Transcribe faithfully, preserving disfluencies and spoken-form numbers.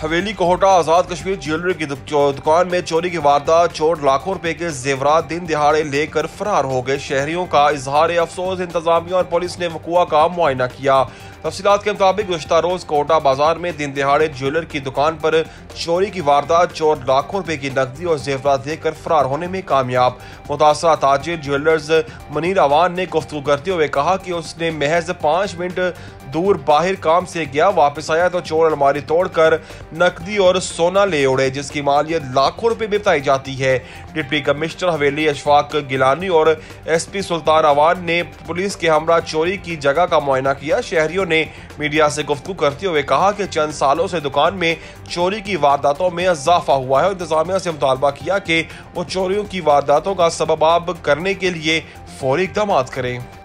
हवेली कोहटा आजाद Kashmir jewellery की दुकान में चोरी की वारदात। चोर लाखों रुपए के जेवरात दिन दिहाड़े लेकर फरार हो गए। शहरियों का इजहार अफसोस। इंतजामिया और पुलिस ने वकुआ का मुआयना किया। तफसीलात के मुताबिक गुज़श्ता रोज कोहटा बाजार में दिन दिहाड़े ज्वेलर की दुकान पर चोरी की वारदात। चोर लाखों रुपए की नकदी और जेवरात लेकर फरार होने में कामयाब। मुतासरा ताजिर ज्वेलर्स मनीर अवान ने गुफ्तगू करते हुए कहा कि उसने महज पाँच मिनट दूर बाहर काम से गया, वापस आया तो चोर अलमारी तोड़कर नकदी और सोना ले उड़े, जिसकी मालियत लाखों रुपए में बताई जाती है। डिप्टी कमिश्नर हवेली अशफाक गिलानी और एसपी सुल्तान अवान ने पुलिस के हमरा चोरी की जगह का मुआयना किया। शहरियों ने मीडिया से गुफ्तगू करते हुए कहा कि चंद सालों से दुकान में चोरी की वारदातों में इजाफा हुआ है और इंतजामिया से मुतालबा किया कि वो चोरियों की वारदातों का सबब करने के लिए फौरी इक़दाम करें।